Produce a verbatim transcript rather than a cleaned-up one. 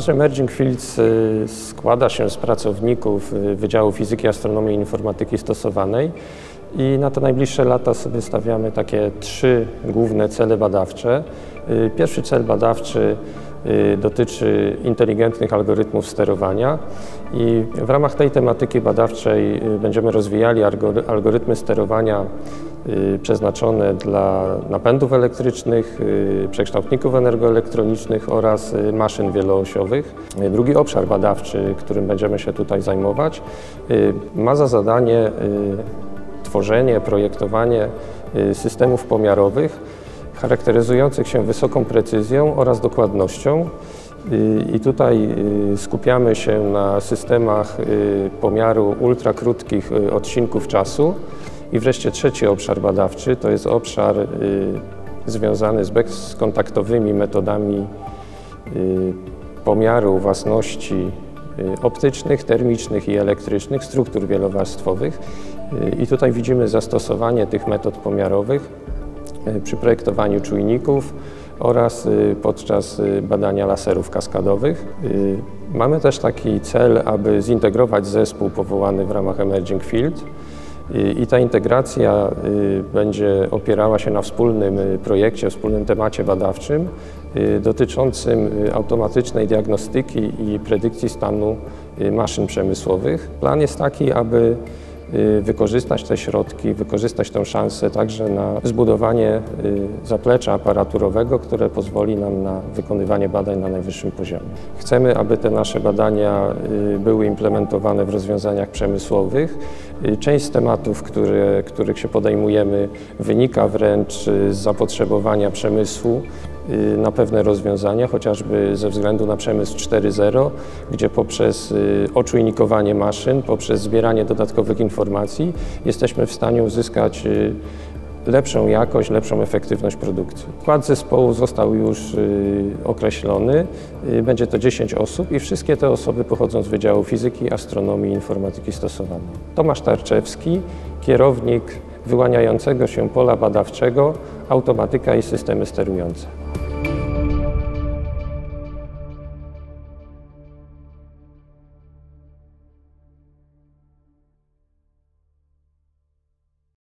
Nasz Emerging Fields składa się z pracowników Wydziału Fizyki, Astronomii i Informatyki Stosowanej i na te najbliższe lata sobie stawiamy takie trzy główne cele badawcze. Pierwszy cel badawczy dotyczy inteligentnych algorytmów sterowania i w ramach tej tematyki badawczej będziemy rozwijali algorytmy sterowania przeznaczone dla napędów elektrycznych, przekształtników energoelektronicznych oraz maszyn wieloosiowych. Drugi obszar badawczy, którym będziemy się tutaj zajmować, ma za zadanie tworzenie, projektowanie systemów pomiarowych charakteryzujących się wysoką precyzją oraz dokładnością. I tutaj skupiamy się na systemach pomiaru ultrakrótkich odcinków czasu. I wreszcie trzeci obszar badawczy to jest obszar związany z bezkontaktowymi metodami pomiaru własności optycznych, termicznych i elektrycznych struktur wielowarstwowych. I tutaj widzimy zastosowanie tych metod pomiarowych przy projektowaniu czujników oraz podczas badania laserów kaskadowych. Mamy też taki cel, aby zintegrować zespół powołany w ramach Emerging Field i ta integracja będzie opierała się na wspólnym projekcie, wspólnym temacie badawczym dotyczącym automatycznej diagnostyki i predykcji stanu maszyn przemysłowych. Plan jest taki, aby wykorzystać te środki, wykorzystać tę szansę także na zbudowanie zaplecza aparaturowego, które pozwoli nam na wykonywanie badań na najwyższym poziomie. Chcemy, aby te nasze badania były implementowane w rozwiązaniach przemysłowych. Część z tematów, które, których się podejmujemy, wynika wręcz z zapotrzebowania przemysłu na pewne rozwiązania, chociażby ze względu na przemysł cztery zero, gdzie poprzez oczujnikowanie maszyn, poprzez zbieranie dodatkowych informacji jesteśmy w stanie uzyskać lepszą jakość, lepszą efektywność produkcji. Skład zespołu został już określony. Będzie to dziesięć osób i wszystkie te osoby pochodzą z Wydziału Fizyki, Astronomii i Informatyki Stosowanej. Tomasz Tarczewski, kierownik wyłaniającego się pola badawczego, automatyka i systemy sterujące.